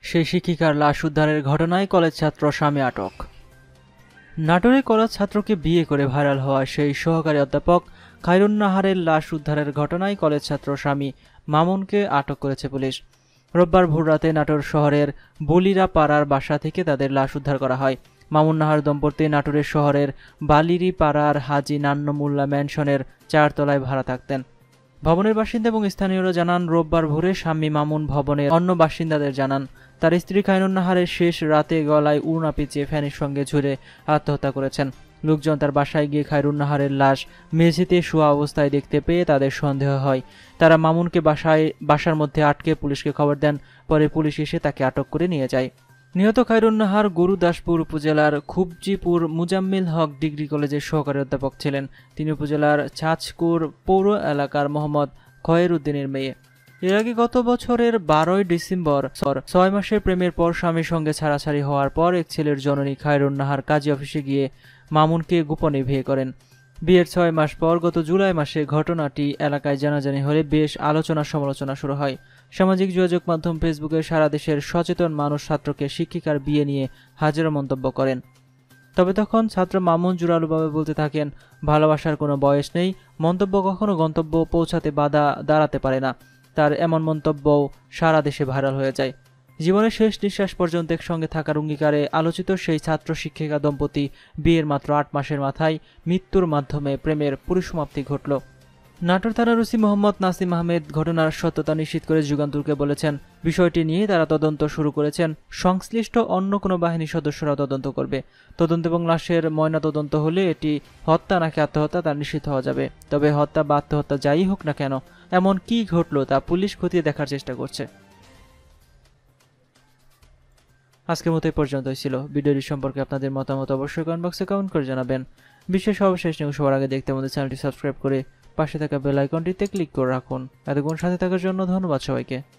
সেই শিক্ষিকার লাশ উদ্ধারের ঘটনায় কলেজ ছাত্র স্বামী আটক। নাটোরে কলেজ ছাত্রকে বিয়ে করে ভাইরাল হওয়া সেই সহকারী অধ্যাপক খায়রুন্নাহারের লাশ উদ্ধারের ঘটনায় কলেজ ছাত্র স্বামী মামুনকে আটক করেছে পুলিশ। রোববার ভোররাতে নাটোর শহরের বলিরা পাড়ার বাসা থেকে তাদের লাশ উদ্ধার করা হয়। মামুন নাহার দম্পতি নাটোরের শহরের বালিরি পাড়ার হাজি নান্নমুল্লা ম্যানশনের 4 তলায় ভাড়া থাকতেন। ভবনের বাসিন্দা এবং স্থানীয়রা জানান, রোববার ভোরে স্বামী মামুন ভবনের অন্য বাসিন্দাদের জানান তার স্ত্রী খায়রুন্নাহারের শেষ রাতে গলায় উড়না পেঁচিয়ে ফ্যানের সঙ্গে ঝুলে আত্মহত্যা করেছেন। লোকজন তার বাসায় গিয়ে খায়রুন্নাহারের লাশ মেঝেতে শোয়া অবস্থায় দেখতে পেয়ে তাদের সন্দেহ হয়। তারা মামুনকে বাসার মধ্যে আটকে পুলিশকে খবর দেন। পরে পুলিশ এসে তাকে আটক করে নিয়ে যায়। নিহত খায়রুন্নাহার গুরুদাসপুর উপজেলার খুবজিপুর মুজাম্মিল হক ডিগ্রি কলেজের সহকারী অধ্যাপক ছিলেন। তিনি উপজেলার ছাঁচকুর পৌর এলাকার মোহাম্মদ খয়ের উদ্দিনের মেয়ে। এর আগে গত বছরের 12 ডিসেম্বর 6 মাসের প্রেমের পর স্বামীর সঙ্গে ছাড়াছাড়ি হওয়ার পর এক ছেলের জননী খায়রুন্নাহার কাজী অফিসে গিয়ে মামুনকে গোপনে বিয়ে করেন। বিয়ের 6 মাস পর গত জুলাই মাসে ঘটনাটি এলাকায় জানাজানি হলে বেশ আলোচনা সমালোচনা শুরু হয়। সামাজিক যোগাযোগ মাধ্যম ফেসবুকে সারা দেশের সচেতন মানুষ ছাত্রকে শিক্ষিকার বিয়ে নিয়ে হাজারো মন্তব্য করেন। তবে তখন ছাত্র মামুন জোরালোভাবে বলতে থাকেন, ভালোবাসার কোনো বয়স নেই, মন্তব্য কখনো গন্তব্য পৌঁছাতে বাধা দাঁড়াতে পারে না। তার এমন মন্তব্যও সারা দেশে ভাইরাল হয়ে যায়। জীবনের শেষ নিঃশ্বাস পর্যন্ত একসঙ্গে থাকার অঙ্গীকারে আলোচিত সেই ছাত্র শিক্ষিকা দম্পতি বিয়ের মাত্র 8 মাসের মাথায় মৃত্যুর মাধ্যমে প্রেমের পরিসমাপ্তি ঘটল। নাটোর থানার ওসি মোহাম্মদ নাসিম আহমেদ ঘটনার সত্যতা নিশ্চিত করে যুগান্তরকে বলেছেন, বিষয়টি নিয়ে তারা তদন্ত শুরু করেছেন। সংশ্লিষ্ট অন্য কোনো বাহিনীর সদস্যরা তদন্ত করবে। তদন্ত এবং লাশের ময়না তদন্ত হলে এটি হত্যা নাকি আত্মহত্যা তা নিশ্চিত হওয়া যাবে। তবে হত্যা বা আত্মহত্যা যাই হোক না কেন, এমন কি ঘটলো তা পুলিশ খতিয়ে দেখার চেষ্টা করছে। আজকের মতো এই পর্যন্তই ছিল। ভিডিওটি সম্পর্কে আপনাদের মতামত অবশ্যই কমেন্ট বক্সে কমেন্ট করে জানাবেন। বিশেষ সর্বশেষ নিউজ সবার আগে দেখতে আমাদের চ্যানেলটি সাবস্ক্রাইব করে পাশে থাকা বেল আইকনটিতে ক্লিক করে রাখুন। এতক্ষণ সাথে থাকার জন্য ধন্যবাদ সবাইকে।